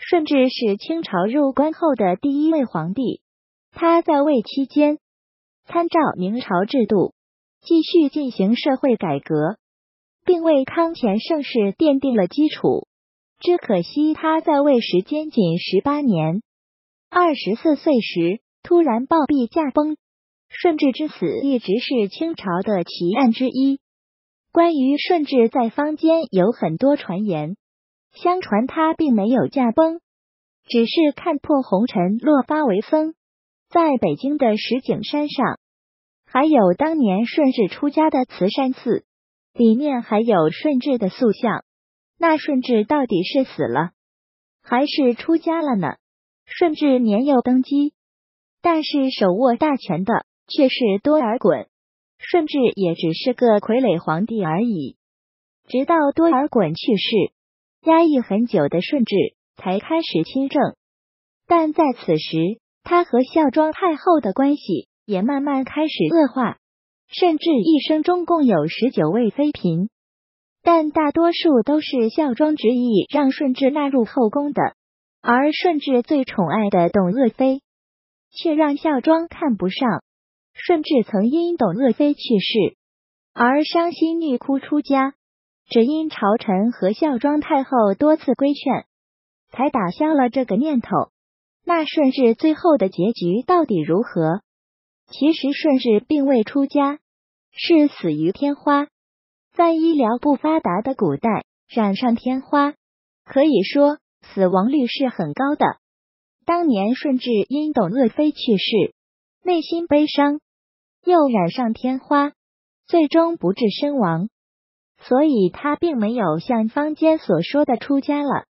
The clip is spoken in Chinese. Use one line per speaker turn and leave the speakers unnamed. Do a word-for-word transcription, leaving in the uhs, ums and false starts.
顺治是清朝入关后的第一位皇帝，他在位期间，参照明朝制度，继续进行社会改革，并为康乾盛世奠定了基础。只可惜他在位时间仅十八年，二十四岁时突然暴毙驾崩。顺治之死一直是清朝的奇案之一。关于顺治，在坊间有很多传言，相传他并没有驾崩，只是看破红尘，落发为僧。在北京的石景山上，还有当年顺治出家的慈山寺，里面还有顺治的塑像。那顺治到底是死了，还是出家了呢？顺治年幼登基，但是手握大权的却是多尔衮，顺治也只是个傀儡皇帝而已。直到多尔衮去世，压抑很久的顺治才开始亲政。但在此时，他和孝庄太后的关系也慢慢开始恶化。顺治一生中共有十九位妃嫔，但大多数都是孝庄执意让顺治纳入后宫的，而顺治最宠爱的董鄂妃却让孝庄看不上。顺治曾因董鄂妃去世而伤心欲哭出家，只因朝臣和孝庄太后多次规劝，才打消了这个念头。那顺治最后的结局到底如何？其实顺治并未出家，是死于天花。在医疗不发达的古代，染上天花可以说死亡率是很高的。当年顺治因董鄂妃去世，内心悲伤，又染上天花，最终不治身亡，所以他并没有像坊间所说的出家了。